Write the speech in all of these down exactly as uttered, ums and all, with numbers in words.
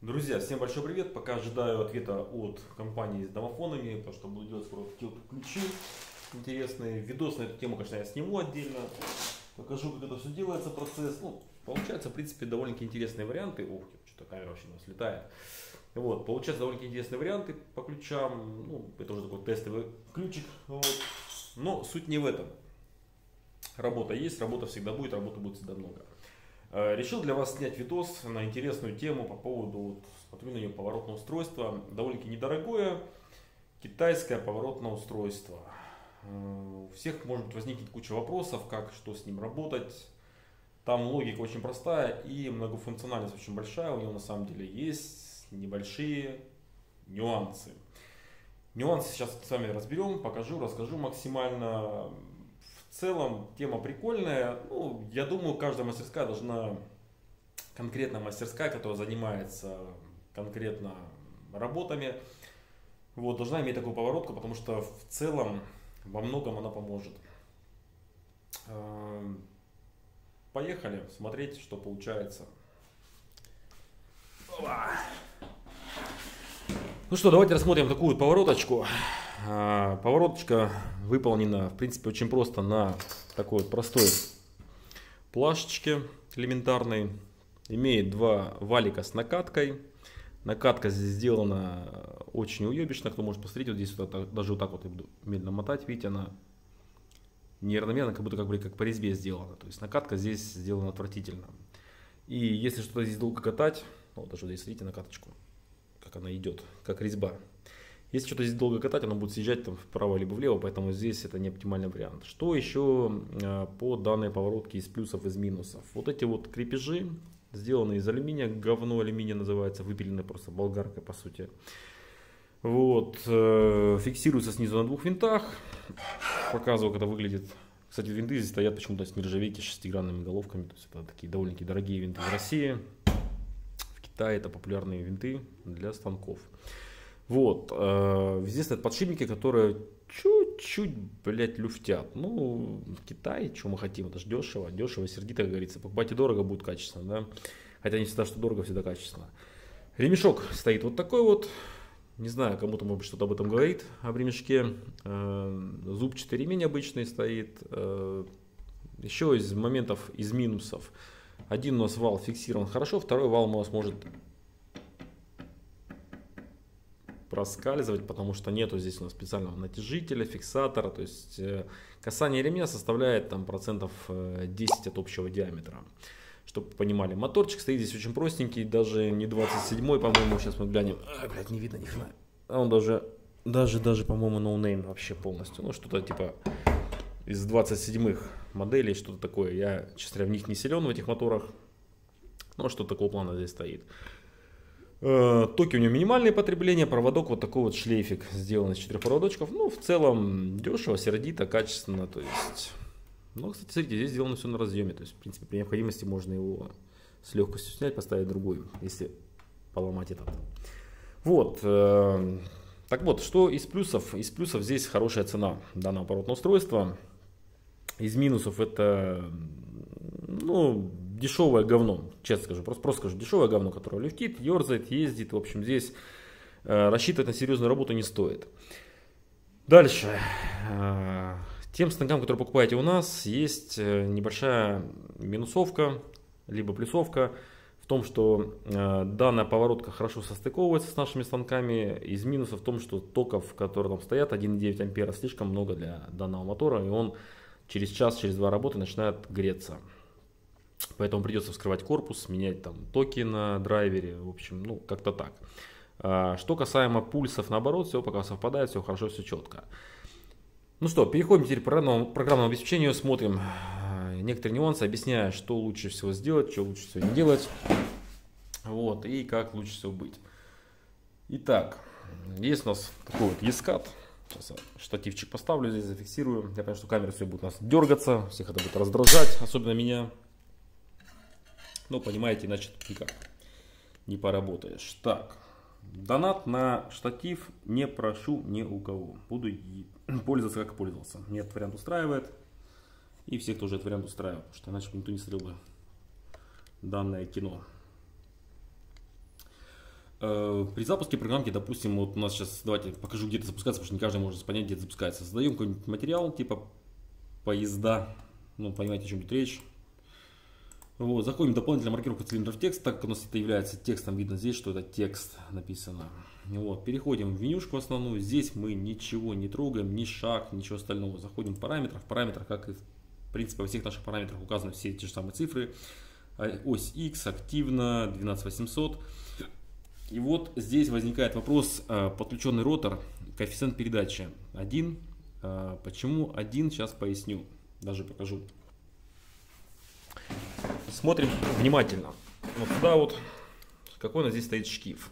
Друзья, всем большой привет. Пока ожидаю ответа от компании с домофонами, потому что буду делать скоро такие вот ключи интересные. Видос на эту тему, конечно, я сниму отдельно. Покажу, как это все делается, процесс. Ну, получается, в принципе, довольно-таки интересные варианты. Ух, что-то камера вообще у нас летает. Вот, получается, довольно интересные варианты по ключам. Ну, это уже такой тестовый ключик. Вот. Но суть не в этом. Работа есть, работа всегда будет, работы будет всегда много. Решил для вас снять видос на интересную тему по поводу вот, смотрю на нее поворотного устройства. Довольно-таки недорогое китайское поворотное устройство. У всех может возникнуть куча вопросов, как, что с ним работать. Там логика очень простая и многофункциональность очень большая. У него на самом деле есть небольшие нюансы. Нюансы сейчас с вами разберем, покажу, расскажу максимально. В целом тема прикольная. Ну, я думаю, каждая мастерская должна, конкретно мастерская, которая занимается конкретно работами, вот, должна иметь такую поворотку, потому что в целом во многом она поможет. Поехали смотреть, что получается. Ну что, давайте рассмотрим такую вот повороточку. Повороточка выполнена, в принципе, очень просто на такой вот простой плашечке элементарной. Имеет два валика с накаткой. Накатка здесь сделана очень уебищно. Кто может посмотреть, вот здесь вот, даже вот так вот я буду медленно мотать. Видите, она неравномерно, как будто как бы как по резьбе сделана. То есть накатка здесь сделана отвратительно. И если что-то здесь долго катать, вот даже здесь видите накаточку, как она идет, как резьба. Если что-то здесь долго катать, оно будет съезжать там вправо либо влево, поэтому здесь это не оптимальный вариант. Что еще по данной поворотке из плюсов, из минусов? Вот эти вот крепежи сделаны из алюминия, говно алюминия называется, выпилены просто болгаркой по сути. Вот, фиксируется снизу на двух винтах. Показываю, как это выглядит. Кстати, винты здесь стоят почему-то с нержавейки с шестигранными головками. То есть это такие довольно-таки дорогие винты в России. В Китае это популярные винты для станков. Вот, э, здесь стоят подшипники, которые чуть-чуть, блядь, люфтят. Ну, Китай, что мы хотим, это же дешево, дешево, сердито, как говорится. Покупайте дорого, будет качественно, да. Хотя не всегда, что дорого, всегда качественно. Ремешок стоит вот такой вот. Не знаю, кому-то, может быть, что-то об этом говорит, об ремешке. Э, зубчатый ремень обычный стоит. Э, еще из моментов, из минусов. Один у нас вал фиксирован хорошо, второй вал у нас может проскальзывать, потому что нету здесь у нас специального натяжителя, фиксатора. То есть э, касание ремня составляет там процентов десять от общего диаметра. Чтобы вы понимали, моторчик стоит здесь очень простенький, даже не двадцать седьмой, по-моему, сейчас мы глянем. А, блядь, не видно ни хрена. А он даже, даже, даже, по-моему, ноунейм вообще полностью. Ну, что-то типа из двадцать седьмых моделей, что-то такое. Я, честно говоря, в них не силен, в этих моторах. Ну, что такого плана здесь стоит. Токи у него минимальные потребления, проводок вот такой вот шлейфик сделан из четырех проводочков. Ну, в целом, дешево, сердито, качественно, то есть... Ну, кстати, смотрите, здесь сделано все на разъеме, то есть, в принципе, при необходимости можно его с легкостью снять, поставить другой, если поломать этот. Вот, э, так вот, что из плюсов? Из плюсов здесь хорошая цена данного поворотного устройства. Из минусов это, ну, дешевое говно, честно скажу, просто, просто скажу, дешевое говно, которое люфтит, ерзает, ездит. В общем, здесь э, рассчитывать на серьезную работу не стоит. Дальше. Э, тем станкам, которые покупаете у нас, есть небольшая минусовка, либо плюсовка в том, что э, данная поворотка хорошо состыковывается с нашими станками. Из минусов в том, что токов, которые там стоят, один и девять ампера, слишком много для данного мотора, и он через час, через два работы начинает греться. Поэтому придется вскрывать корпус, менять там токи на драйвере, в общем, ну как-то так. А, что касаемо пульсов, наоборот, все пока совпадает, все хорошо, все четко. Ну что, переходим теперь к программному, программному обеспечению, смотрим некоторые нюансы, объясняя, что лучше всего сделать, что лучше всего не делать, вот, и как лучше всего быть. Итак, есть у нас такой вот ескат. Сейчас я штативчик поставлю здесь, зафиксирую. Я понимаю, что камера все будет у нас дергаться, всех это будет раздражать, особенно меня. Ну, понимаете, иначе тут никак не поработаешь. Так, донат на штатив не прошу ни у кого. Буду пользоваться, как пользовался. Мне этот вариант устраивает. И всех тоже этот вариант устраивает, потому что иначе никто не смотрел бы данное кино. При запуске программки, допустим, вот у нас сейчас, давайте покажу, где это запускается, потому что не каждый может понять, где это запускается. Создаем какой-нибудь материал, типа поезда, ну, понимаете, о чем идет речь. Вот, заходим в дополнительную маркировку цилиндров текст, так как у нас это является текстом, видно здесь, что это текст написано. Вот, переходим в менюшку основную, здесь мы ничего не трогаем, ни шаг, ничего остального. Заходим в параметрах, в параметрах, как и в принципе во всех наших параметрах указаны все те же самые цифры. Ось X, активно, двенадцать восемьсот. И вот здесь возникает вопрос, подключенный ротор, коэффициент передачи один. Почему один, сейчас поясню, даже покажу. Смотрим внимательно. Вот сюда вот, какой у нас здесь стоит шкив.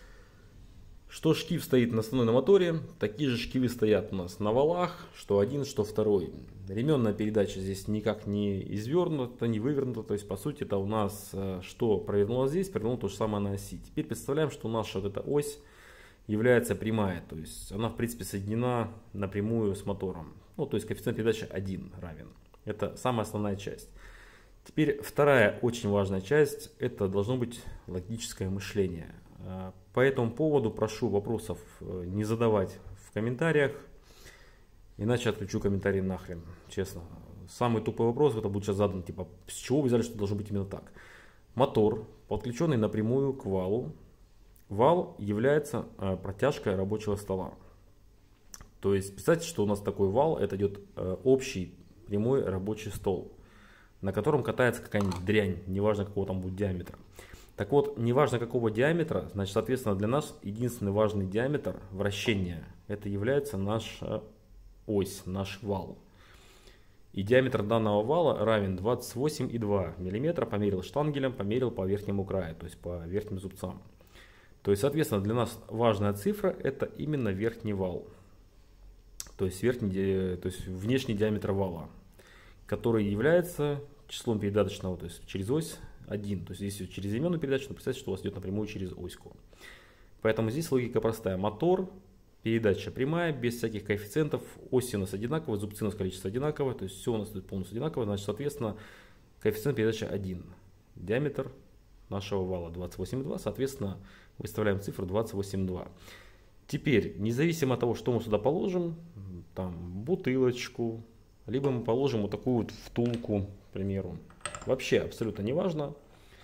Что шкив стоит на основной на моторе, такие же шкивы стоят у нас на валах, что один, что второй. Ременная передача здесь никак не извернута, не вывернута, то есть по сути это у нас что провернуло здесь, провернуло то же самое на оси. Теперь представляем, что наша вот эта ось является прямая, то есть она в принципе соединена напрямую с мотором. Ну, то есть коэффициент передачи один равен. Это самая основная часть. Теперь вторая очень важная часть, это должно быть логическое мышление. По этому поводу прошу вопросов не задавать в комментариях, иначе отключу комментарии нахрен, честно. Самый тупой вопрос это будет сейчас задан, типа, с чего вы взяли, что должно быть именно так. Мотор, подключенный напрямую к валу. Вал является протяжкой рабочего стола. То есть, представьте, что у нас такой вал, это идет общий прямой рабочий стол, на котором катается какая-нибудь дрянь, неважно какого там будет диаметра. Так вот, неважно какого диаметра, значит, соответственно, для нас единственный важный диаметр вращения, это является наша ось, наш вал. И диаметр данного вала равен двадцать восемь и два миллиметра, померил штангелем, померил по верхнему краю, то есть по верхним зубцам. То есть, соответственно, для нас важная цифра это именно верхний вал, то есть, верхний, то есть внешний диаметр вала, который является числом передаточного, то есть через ось один. То есть если через ременную передачу, то представьте, что у вас идет напрямую через оську. Поэтому здесь логика простая. Мотор, передача прямая, без всяких коэффициентов. Оси у нас одинаковые, зубцы у нас количество одинаковое. То есть все у нас тут полностью одинаково. Значит, соответственно, коэффициент передачи один. Диаметр нашего вала двадцать восемь и два. Соответственно, выставляем цифру двадцать восемь и два. Теперь, независимо от того, что мы сюда положим, там бутылочку, либо мы положим вот такую вот втулку, к примеру. Вообще абсолютно не важно.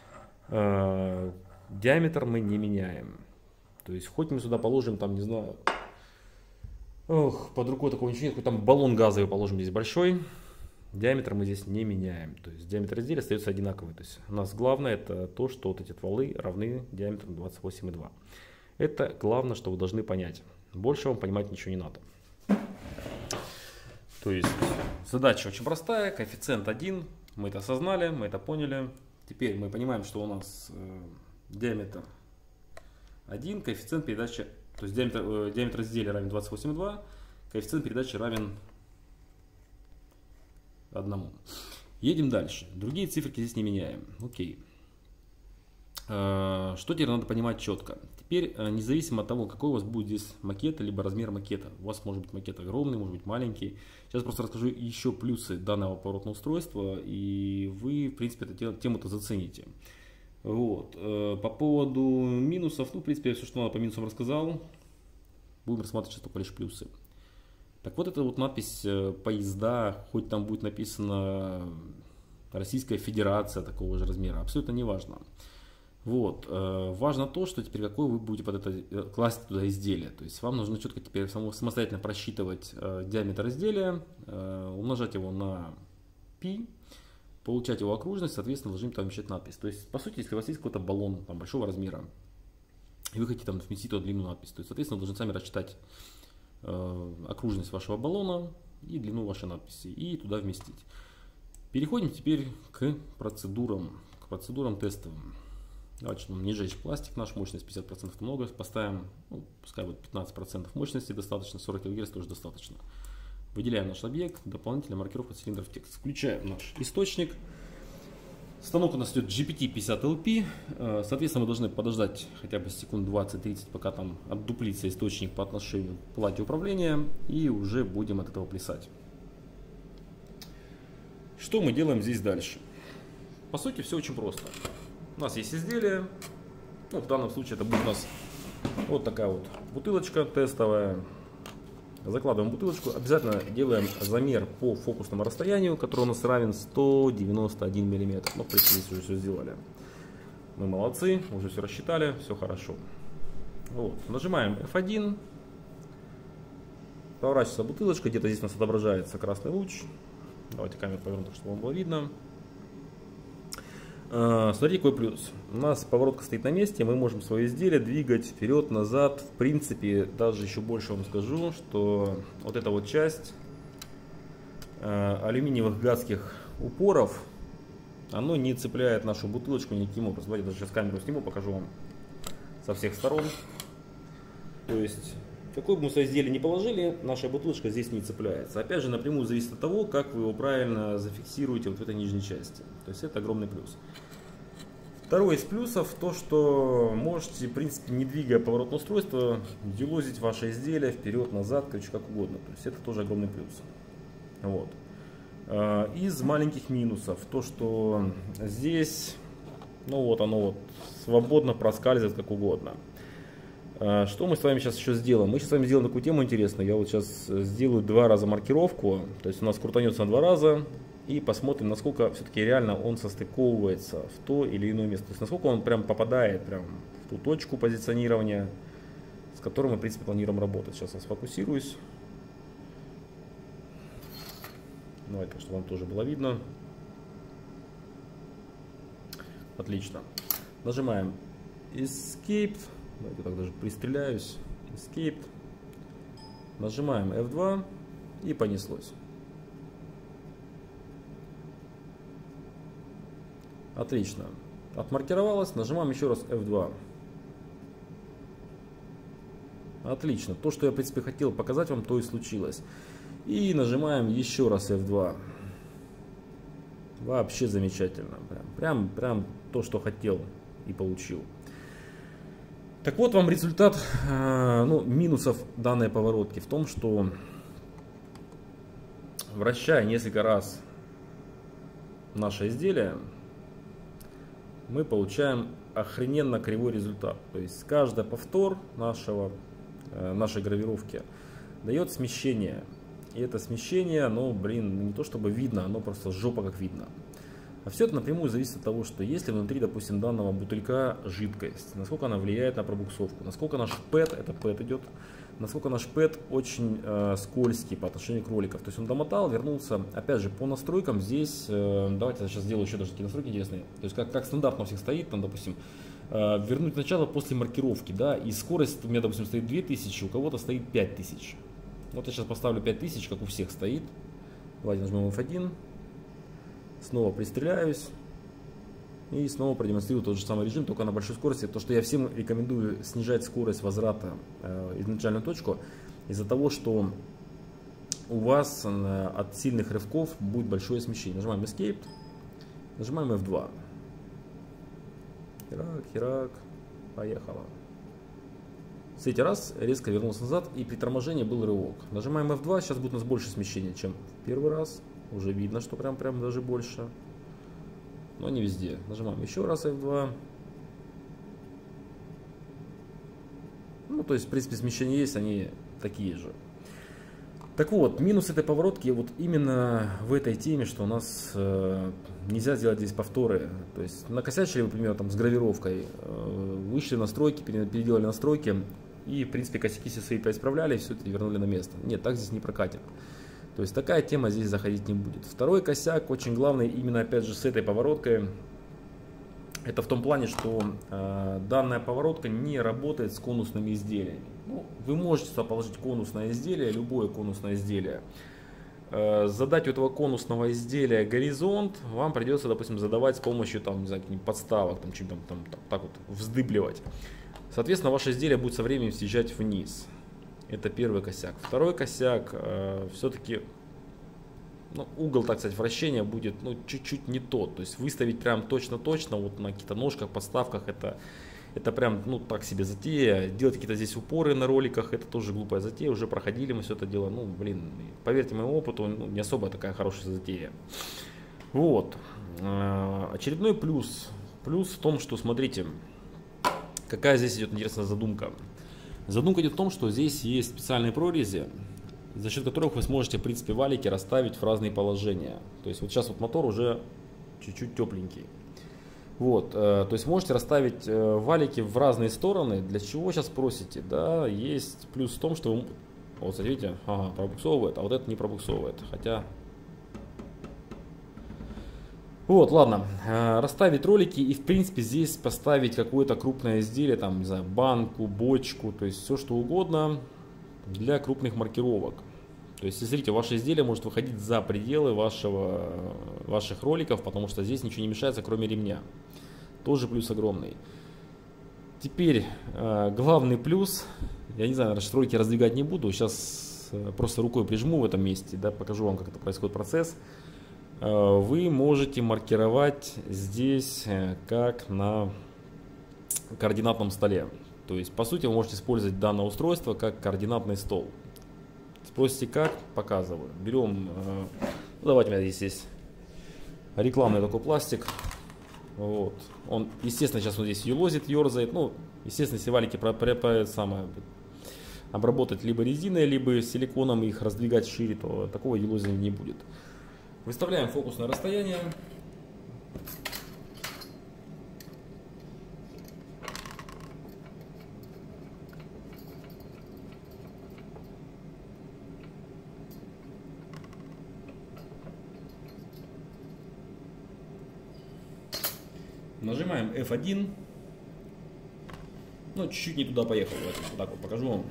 Э, диаметр мы не меняем. То есть хоть мы сюда положим, там, не знаю, ох, под рукой такого ничего нет, хоть там баллон газовый положим здесь большой, диаметр мы здесь не меняем. То есть диаметр изделия остается одинаковый. То есть у нас главное это то, что вот эти валы равны диаметру двадцать восемь и два. Это главное, что вы должны понять. Больше вам понимать ничего не надо. То есть задача очень простая, коэффициент один. Мы это осознали, мы это поняли. Теперь мы понимаем, что у нас э, диаметр один, коэффициент передачи, то есть диаметр, э, диаметр изделия равен двадцать восемь и два, коэффициент передачи равен одному. Едем дальше. Другие циферки здесь не меняем. Окей. Э, что теперь надо понимать четко? Теперь, э, независимо от того, какой у вас будет здесь макет, либо размер макета. У вас может быть макет огромный, может быть маленький. Сейчас просто расскажу еще плюсы данного поворотного устройства, и вы, в принципе, эту тему-то зацените. Вот. По поводу минусов, ну, в принципе, я все, что надо по минусам рассказал. Будем рассматривать сейчас только лишь плюсы. Так вот, эта вот надпись «Поезда», хоть там будет написано «Российская Федерация» такого же размера, абсолютно не важно. Вот. Важно то, что теперь какой вы будете под это класть туда изделие. То есть вам нужно четко теперь самостоятельно просчитывать диаметр изделия, умножать его на π, получать его окружность, соответственно, должны там вмещать надпись. То есть, по сути, если у вас есть какой-то баллон там, большого размера, и вы хотите там вместить туда длинную надпись, то есть, соответственно, вы должны сами рассчитать э, окружность вашего баллона и длину вашей надписи, и туда вместить. Переходим теперь к процедурам, к процедурам тестовым. Давайте, чтобы не жечь пластик, наш мощность пятьдесят процентов много, поставим, ну, пускай будет пятнадцать процентов мощности достаточно, сорок килогерц тоже достаточно. Выделяем наш объект, дополнительная маркировка цилиндров текст. Включаем наш источник. Станок у нас идет джи пи ти пятьдесят эл пи. Соответственно, мы должны подождать хотя бы секунд двадцать-тридцать, пока там отдуплится источник по отношению к плате управления. И уже будем от этого плясать. Что мы делаем здесь дальше? По сути, все очень просто. У нас есть изделие. Ну, в данном случае это будет у нас вот такая вот бутылочка тестовая. Закладываем бутылочку, обязательно делаем замер по фокусному расстоянию, который у нас равен сто девяносто один миллиметр. Ну, в принципе, здесь уже все сделали. Мы молодцы, уже все рассчитали, все хорошо. Вот. Нажимаем эф один. Поворачивается бутылочка, где-то здесь у нас отображается красный луч. Давайте камеру поверну, так чтобы вам было видно. Смотрите, какой плюс. У нас поворотка стоит на месте, мы можем свое изделие двигать вперед, назад. В принципе, даже еще больше вам скажу, что вот эта вот часть алюминиевых гадских упоров, оно не цепляет нашу бутылочку никаким образом. Давайте даже сейчас камеру сниму, покажу вам со всех сторон. То есть, какое бы мы свое изделие ни положили, наша бутылочка здесь не цепляется. Опять же, напрямую зависит от того, как вы его правильно зафиксируете вот в этой нижней части. То есть, это огромный плюс. Второй из плюсов то, что можете, в принципе, не двигая поворотное устройство, делозить ваше изделие вперед, назад, короче, как угодно. То есть, это тоже огромный плюс. Вот. Из маленьких минусов то, что здесь, ну вот оно вот свободно проскальзывает как угодно. Что мы с вами сейчас еще сделаем? Мы сейчас с вами сделаем такую тему интересную. Я вот сейчас сделаю два раза маркировку. То есть у нас крутанется на два раза. И посмотрим, насколько все-таки реально он состыковывается в то или иное место. То есть насколько он прям попадает прям в ту точку позиционирования, с которой мы, в принципе, планируем работать. Сейчас я сфокусируюсь. Давайте, чтобы вам тоже было видно. Отлично. Нажимаем Escape. Давайте так даже пристреляюсь. Escape. Нажимаем эф два и понеслось. Отлично. Отмаркировалось. Нажимаем еще раз эф два. Отлично. То, что я, в принципе, хотел показать вам, то и случилось. И нажимаем еще раз эф два. Вообще замечательно. Прям, прям, прям то, что хотел и получил. Так вот вам результат, ну, минусов данной поворотки в том, что вращая несколько раз наше изделие, мы получаем охрененно кривой результат. То есть каждый повтор нашего, нашей гравировки дает смещение. И это смещение, оно, блин, не то чтобы видно, оно просто жопа как видно. А все это напрямую зависит от того, что если внутри, допустим, данного бутылька жидкость, насколько она влияет на пробуксовку, насколько наш пэт, это пэт идет, насколько наш пэт очень э, скользкий по отношению к роликам. То есть он домотал, вернулся, опять же, по настройкам здесь, э, давайте я сейчас сделаю еще даже такие настройки интересные. То есть как, как стандартно у всех стоит, там, допустим, э, вернуть начало после маркировки, да, и скорость у меня, допустим, стоит две тысячи, у кого-то стоит пять тысяч. Вот я сейчас поставлю пять тысяч, как у всех стоит. Давайте нажмем эф один. Снова пристреляюсь. И снова продемонстрирую тот же самый режим, только на большой скорости. То, что я всем рекомендую снижать скорость возврата э, в изначальную точку. Из-за того, что у вас э, от сильных рывков будет большое смещение. Нажимаем Escape. Нажимаем эф два. Херак, херак. Поехало. В третий раз резко вернулся назад, и при торможении был рывок. Нажимаем эф два, сейчас будет у нас больше смещения, чем в первый раз. Уже видно, что прям, прям даже больше. Но не везде. Нажимаем еще раз эф два. Ну, то есть, в принципе, смещения есть, они такие же. Так вот, минус этой поворотки вот именно в этой теме, что у нас э, нельзя сделать здесь повторы. То есть, накосячили, например, там, с гравировкой, э, вышли настройки, переделали настройки, и, в принципе, косяки все свои поисправляли, и все это вернули на место. Нет, так здесь не прокатит. То есть, такая тема здесь заходить не будет. Второй косяк, очень главный, именно, опять же, с этой повороткой, это в том плане, что э, данная поворотка не работает с конусными изделиями. Ну, вы можете сюда положить конусное изделие, любое конусное изделие. Э, задать у этого конусного изделия горизонт вам придется, допустим, задавать с помощью там, не знаю, подставок, там, чем-то там, там, так вот вздыбливать. Соответственно, ваше изделие будет со временем съезжать вниз. Это первый косяк. Второй косяк, э, все-таки ну, угол, так сказать, вращения будет ну, чуть-чуть не тот. То есть выставить прям точно-точно вот на каких-то ножках, подставках, это, это прям ну так себе затея. Делать какие-то здесь упоры на роликах, это тоже глупая затея. Уже проходили мы все это дело. Ну, блин, поверьте моему опыту, ну, не особо такая хорошая затея. Вот. Э, очередной плюс. Плюс в том, что, смотрите, Какая здесь идет интересная задумка? Задумка идет в том, что здесь есть специальные прорези, за счет которых вы сможете, в принципе, валики расставить в разные положения. То есть вот сейчас вот мотор уже чуть-чуть тепленький. Вот, э, то есть можете расставить э, валики в разные стороны. Для чего сейчас спросите? Да, есть плюс в том, что вы, вот смотрите, ага, пробуксовывает, а вот это не пробуксовывает. Хотя, вот, ладно, э, расставить ролики и в принципе здесь поставить какое-то крупное изделие, там, не знаю, банку, бочку, то есть все что угодно для крупных маркировок. То есть, смотрите, ваше изделие может выходить за пределы вашего, ваших роликов, потому что здесь ничего не мешается, кроме ремня. Тоже плюс огромный. Теперь э, главный плюс, я не знаю, наверное, ролики раздвигать не буду, сейчас э, просто рукой прижму в этом месте, да, покажу вам, как это происходит процесс. Э, вы можете маркировать здесь э, как на координатном столе. То есть, по сути, вы можете использовать данное устройство как координатный стол. Спросите как? Показываю. Берем, э, ну, давайте у меня здесь есть рекламный такой пластик. Вот. Он, естественно, сейчас он здесь юлозит, ерзает. Ну, естественно, если валики про, про, про, самое, обработать либо резиной, либо силиконом, их раздвигать шире, то такого юлозия не будет. Выставляем фокусное расстояние. Нажимаем эф один. Ну, чуть-чуть не туда поехал. Давайте вот так вот покажу вам.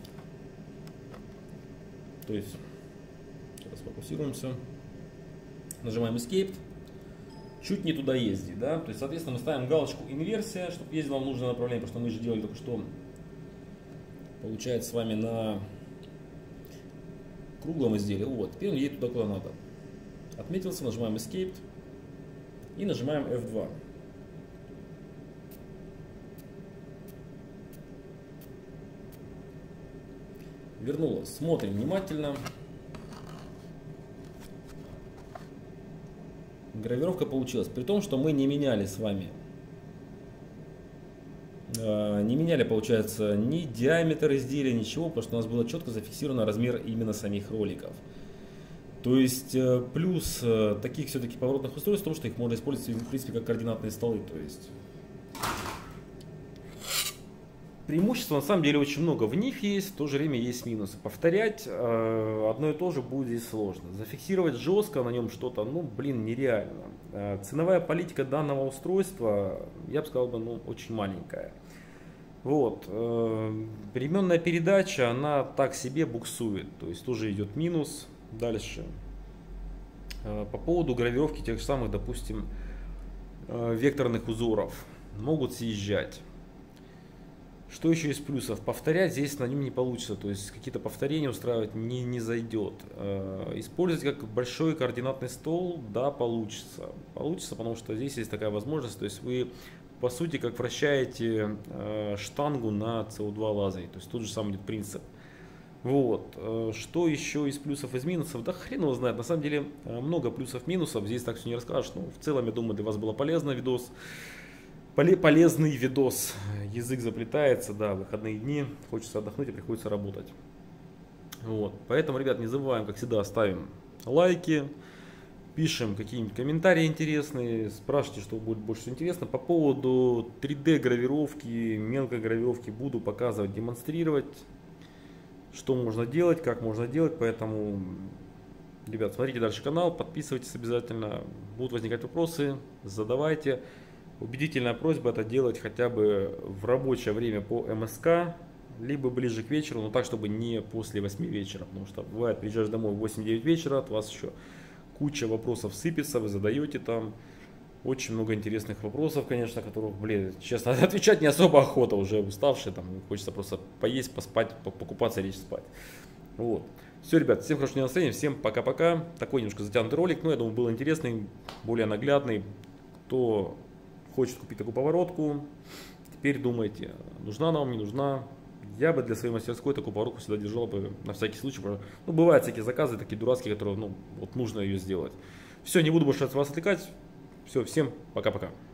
То есть, сейчас фокусируемся. Нажимаем Escape. Чуть не туда ездит, да. То есть, соответственно, мы ставим галочку инверсия, чтобы ездила в нужное направление, потому что мы же делали только что, получается, с вами на круглом изделии. Вот, теперь он едет туда, куда надо. Отметился, нажимаем Escape и нажимаем эф два. Вернулась. Смотрим внимательно. Гравировка получилась. При том, что мы не меняли с вами. Э, не меняли, получается, ни диаметр изделия, ничего, потому что у нас было четко зафиксировано размер именно самих роликов. То есть э, плюс э, таких все-таки поворотных устройств в том, что их можно использовать в принципе как координатные столы. То есть преимуществ на самом деле очень много в них есть, в то же время есть минусы. Повторять э, одно и то же будет здесь сложно. Зафиксировать жестко на нем что-то, ну блин, нереально. Э, ценовая политика данного устройства, я бы сказал, бы, ну, очень маленькая. Вот. Э, переменная передача, она так себе буксует, то есть тоже идет минус. Дальше. Э, по поводу гравировки тех же самых, допустим, э, векторных узоров. Могут съезжать. Что еще из плюсов? Повторять здесь на нем не получится, то есть какие-то повторения устраивать не, не зайдет. Использовать как большой координатный стол, да, получится. Получится, потому что здесь есть такая возможность, то есть вы по сути как вращаете штангу на си о два лазере, то есть тот же самый идет принцип. Вот. Что еще из плюсов, из минусов? Да хрен его знает, на самом деле много плюсов, минусов, здесь так все не расскажешь, но в целом я думаю для вас было полезно видос. Полезный видос. Язык заплетается, да, выходные дни, хочется отдохнуть и приходится работать. Вот. Поэтому, ребят, не забываем, как всегда, ставим лайки, пишем какие-нибудь комментарии интересные, спрашивайте, что будет больше всего интересно. По поводу три дэ гравировки, мелкой гравировки буду показывать, демонстрировать, что можно делать, как можно делать. Поэтому, ребят, смотрите дальше канал, подписывайтесь обязательно. Будут возникать вопросы, задавайте. Убедительная просьба это делать хотя бы в рабочее время по эм эс ка, либо ближе к вечеру, но так, чтобы не после восьми вечера, потому что бывает, приезжаешь домой в восемь-девять вечера, от вас еще куча вопросов сыпется, вы задаете там очень много интересных вопросов, конечно, которых, блин, честно, отвечать не особо охота, уже уставший, там, хочется просто поесть, поспать, покупаться, лечь спать. Вот. Все, ребят, всем хорошего настроения, всем пока-пока. Такой немножко затянутый ролик, но я думаю, был интересный, более наглядный. Кто хочет купить такую поворотку, теперь думайте, нужна она вам, не нужна. Я бы для своей мастерской такую поворотку всегда держал бы на всякий случай. Ну, бывают всякие заказы, такие дурацкие, которые, ну, вот нужно ее сделать. Все, не буду больше от вас отвлекать. Все, всем пока-пока.